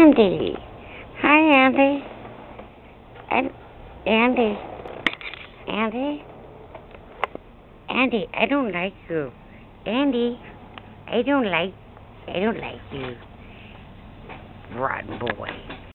Andy. Hi, Andy. Andy. Andy. Andy, I don't like you. Andy, I don't like you. Rotten boy.